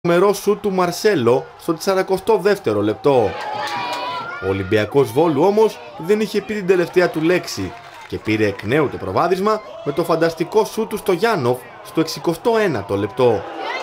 τρομερό σουτ του Μαρσέλο στο 42ο λεπτό. Ο Ολυμπιακός Βόλου όμως δεν είχε πει την τελευταία του λέξη και πήρε εκ νέου το προβάδισμα με το φανταστικό σουτ του στο Γιάννοφ στο 61ο λεπτό.